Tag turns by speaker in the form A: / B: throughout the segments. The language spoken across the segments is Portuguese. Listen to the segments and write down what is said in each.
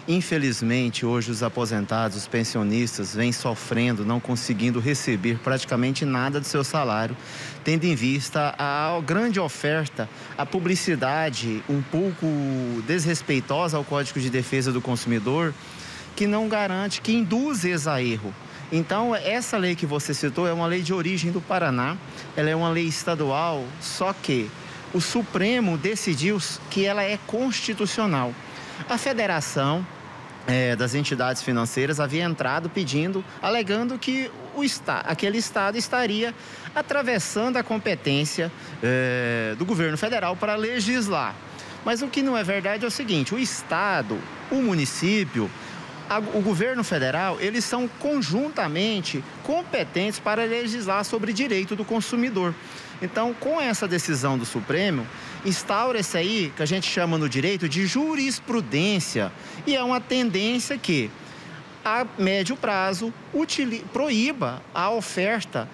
A: Infelizmente, hoje os aposentados, os pensionistas, vêm sofrendo, não conseguindo receber praticamente nada do seu salário, tendo em vista a grande oferta, a publicidade um pouco desrespeitosa ao Código de Defesa do Consumidor, que não garante, que induz a erro. Então, essa lei que você citou é uma lei de origem do Paraná, ela é uma lei estadual, só que o Supremo decidiu que ela é constitucional. A Federação das Entidades Financeiras havia entrado pedindo, alegando que aquele Estado estaria atravessando a competência do governo federal para legislar. Mas o que não é verdade é o seguinte: o Estado, o município, o governo federal, eles são conjuntamente competentes para legislar sobre direito do consumidor. Então, com essa decisão do Supremo, instaura-se aí, que a gente chama no direito de jurisprudência, e é uma tendência que, a médio prazo, proíba a oferta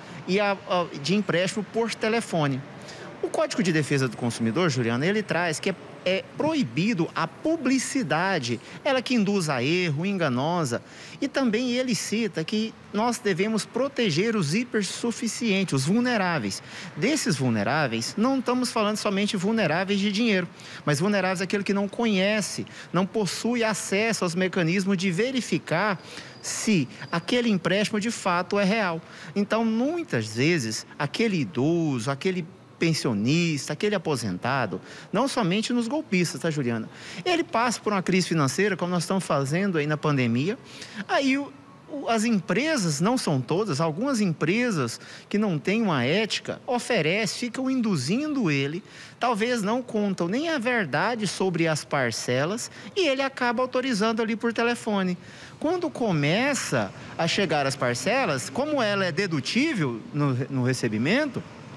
A: de empréstimo por telefone. O Código de Defesa do Consumidor, Juliana, ele traz que é proibido a publicidade, ela que induz a erro, enganosa, e também ele cita que nós devemos proteger os hipersuficientes, os vulneráveis. Desses vulneráveis, não estamos falando somente vulneráveis de dinheiro, mas vulneráveis aquele que não conhece, não possui acesso aos mecanismos de verificar se aquele empréstimo de fato é real. Então, muitas vezes, aquele idoso, aquele pensionista, aquele aposentado, não somente nos golpistas, tá, Juliana? Ele passa por uma crise financeira, como nós estamos fazendo aí na pandemia. Aí as empresas, não são todas, algumas empresas que não têm uma ética, ficam induzindo ele, talvez não contam nem a verdade sobre as parcelas, e ele acaba autorizando ali por telefone. Quando começa a chegar as parcelas, como ela é dedutível no recebimento,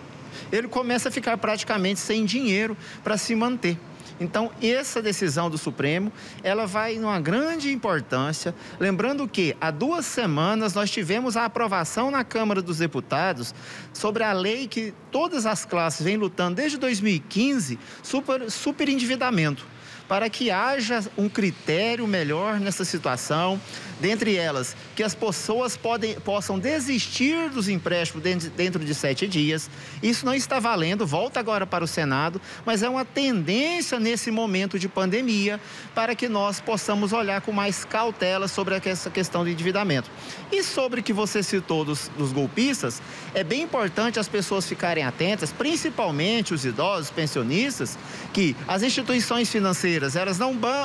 A: ele começa a ficar praticamente sem dinheiro para se manter. Então, essa decisão do Supremo, ela vai numa grande importância, lembrando que há 2 semanas nós tivemos a aprovação na Câmara dos Deputados sobre a lei que todas as classes vêm lutando desde 2015, superendividamento, para que haja um critério melhor nessa situação, dentre elas, que as pessoas possam desistir dos empréstimos dentro de 7 dias. Isso não está valendo, volta agora para o Senado, mas é uma tendência nesse momento de pandemia para que nós possamos olhar com mais cautela sobre essa questão do endividamento. E sobre o que você citou dos golpistas, é bem importante as pessoas ficarem atentas, principalmente os idosos, pensionistas, que as instituições financeiras, elas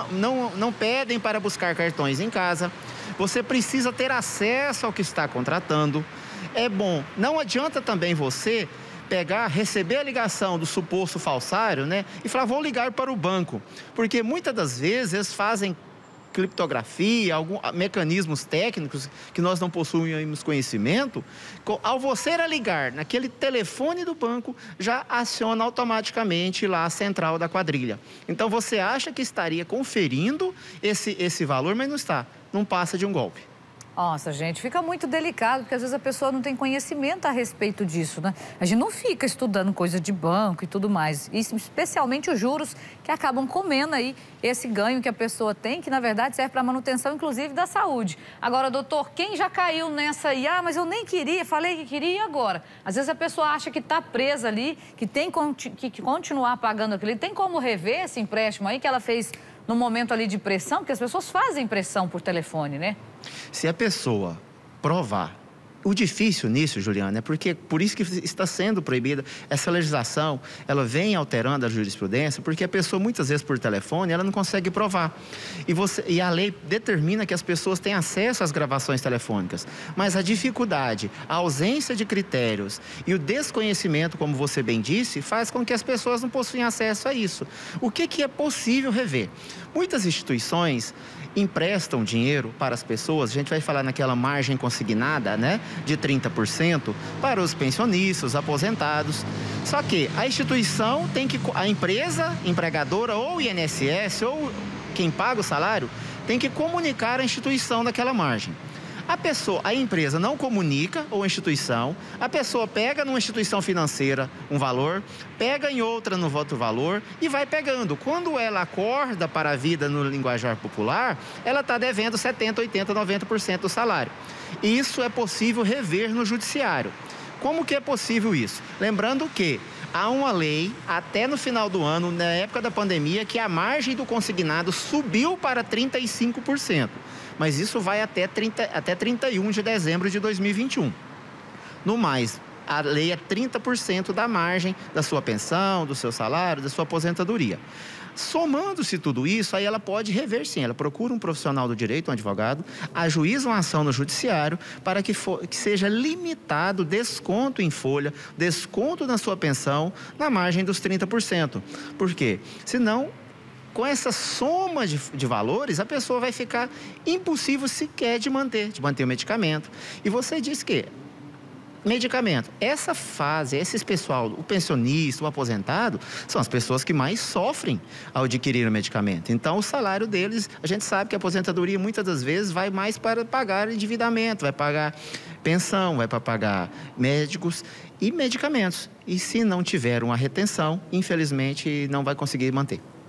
A: não pedem para buscar cartões em casa. Você precisa ter acesso ao que está contratando. É bom, não adianta também você receber a ligação do suposto falsário, né? E falar, vou ligar para o banco. Porque muitas das vezes eles fazem criptografia, mecanismos técnicos que nós não possuímos conhecimento. Ao você ligar naquele telefone do banco, já aciona automaticamente lá a central da quadrilha. Então você acha que estaria conferindo esse valor, mas não está. Não passa de um golpe.
B: Nossa, gente, fica muito delicado, porque às vezes a pessoa não tem conhecimento a respeito disso, né? A gente não fica estudando coisa de banco e tudo mais, e especialmente os juros que acabam comendo aí esse ganho que a pessoa tem, que na verdade serve para manutenção, inclusive, da saúde. Agora, doutor, quem já caiu nessa aí? Ah, mas eu nem queria, falei que queria e agora? Às vezes a pessoa acha que está presa ali, que tem que continuar pagando aquilo. Tem como rever esse empréstimo aí que ela fez no momento ali de pressão? Porque as pessoas fazem pressão por telefone, né?
A: Se a pessoa provar, o difícil nisso, Juliana, é porque por isso que está sendo proibida essa legislação, ela vem alterando a jurisprudência, porque a pessoa muitas vezes por telefone, ela não consegue provar. E a lei determina que as pessoas têm acesso às gravações telefônicas, mas a dificuldade, a ausência de critérios e o desconhecimento, como você bem disse, faz com que as pessoas não possuem acesso a isso. O que é possível rever? Muitas instituições emprestam dinheiro para as pessoas, a gente vai falar naquela margem consignada, né, de 30% para os pensionistas, os aposentados. Só que a instituição a empresa empregadora ou o INSS ou quem paga o salário tem que comunicar à instituição daquela margem. A empresa não comunica, ou a instituição, a pessoa pega numa instituição financeira um valor, pega em outra no outro valor e vai pegando. Quando ela acorda para a vida no linguajar popular, ela está devendo 70%, 80%, 90% do salário. E isso é possível rever no judiciário. Como que é possível isso? Lembrando que há uma lei, até no final do ano, na época da pandemia, que a margem do consignado subiu para 35%. Mas isso vai até 31 de dezembro de 2021. No mais, a lei é 30% da margem da sua pensão, do seu salário, da sua aposentadoria. Somando-se tudo isso, aí ela pode rever sim, ela procura um profissional do direito, um advogado, ajuiza uma ação no judiciário para que seja limitado o desconto em folha, desconto na sua pensão, na margem dos 30%. Por quê? Senão, com essa soma de valores, a pessoa vai ficar impossível sequer de manter o medicamento. E você diz que medicamento, essa fase, esse pessoal, o pensionista, o aposentado, são as pessoas que mais sofrem ao adquirir o medicamento. Então, o salário deles, a gente sabe que a aposentadoria muitas das vezes vai mais para pagar endividamento, vai pagar pensão, vai para pagar médicos e medicamentos. E se não tiver uma retenção, infelizmente, não vai conseguir manter.